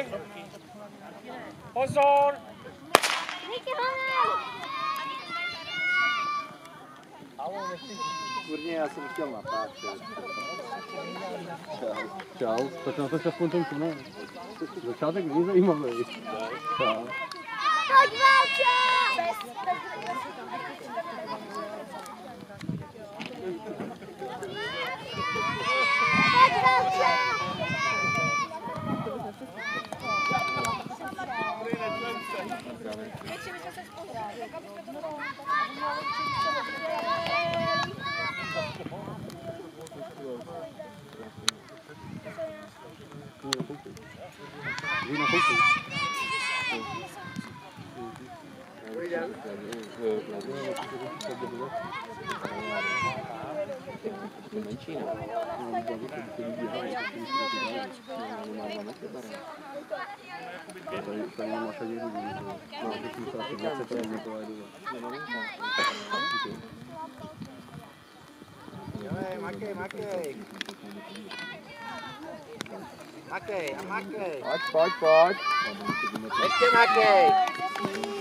Pozor! Kurně, já jsem chtěl natáčet. Čau, tak na to se aspoň ten tunel. Začátek není zajímavý. Čau. Pojď, Válčo! Pojď, Válčo! Vy na koupí. Menší, ne? Tady mám naše děti. No, to jsem se asi 20 let nepovedu. Makej. Makej. Pojď. Ještě makej.